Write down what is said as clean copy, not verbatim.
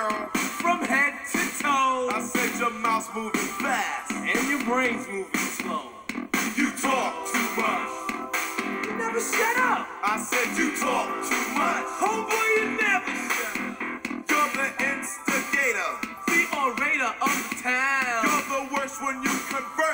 girl. From head to toe. I said your mouth's moving fast And your brain's moving slow. You talk too much. You never shut up. I said you talk too much. Homeboy, you never shut up. You're the instigator. The orator of the town. You're the worst when you convert.